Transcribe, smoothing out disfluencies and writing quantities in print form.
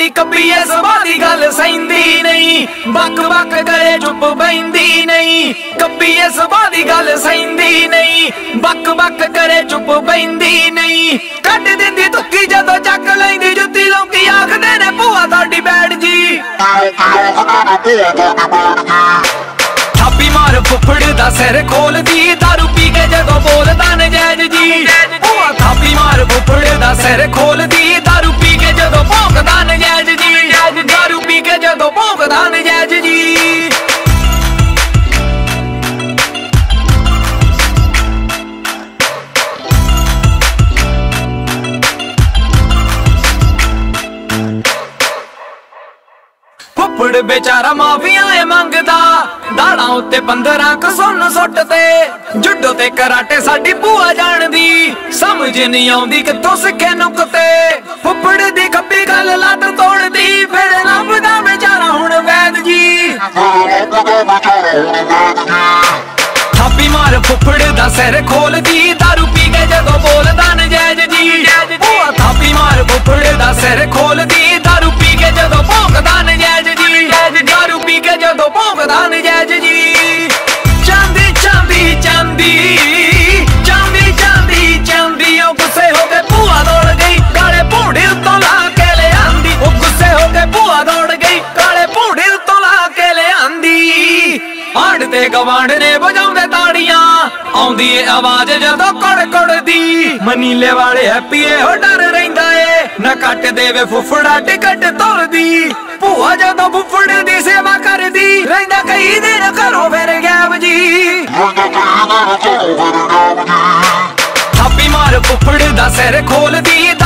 दी कब्बीए सुभा दी गल सहिंदी नहीं, बक बक करे चुप बहिंदी नहीं। कब्बीए सुभा दी गल सहिंदी नहीं, बक बक करे चुप बहिंदी नहीं। कट दिंदी तुक्की जदों चक लैंदी जुत्ती, लोकी आखदे ने भूआ तुहाडी बैठ जी। थापी मार फुफड़ दा सिर खोल दी, दारू पी के जदों बोलदा नजैज जी। भूआ थापी मार फुफड़ दा सिर खोल दी, दारू पी के जदों भौंकदा नजैज जी। दारू पी के जदों भौंकदा नजैज जी। फुफड़ बेचारा माफिया मंगदा, दाड़ा उत्ते 15 क सुन सुट ते। जुडो ते कराटे साडी भूआ जानदी, समझ नहीं आउंदी कित्थों सिखे नुक्ते। फुफड़ दी खब्बी गल लत तोड़दी, फिर लभदा बेचारा हुण वैद जी। थापी मार फुफड़ दा सिर खोल दी, दारू पी के जदों बोलदा नजैज जी। भूआ थापी मार फुफड़ दा सिर खोल दी, दारू पी के जदों भौंकदा नजैज जी। दारू पी के जदों भौंकदा नजैज जी। चांदी चांदी चांदी चांदी चांदी चांदी, ओ गुस्से हो के भूआ दौड़ गई, काले भूड़े उत्तों ला के ले आंदी। ओ गुस्से हो के भूआ दौड़ गई, काले भूड़े उत्तों ला के ले आंदी। आड़ ते गवांड ने बजाउंदे ताड़ियां, आउंदी ए आवाज जदों कड़ कड़ दी। मनीले वाले हैप्पी हो डर रहिंदा ए, ना कट देवे फुफड़ा टिकट तोड़दी। भूआ जदों फुफड़ दी सेवा करदी, रहिंदा कई दिन घरों फिर गैब जी। थापी मार फुफड़ दा सिर खोल दी,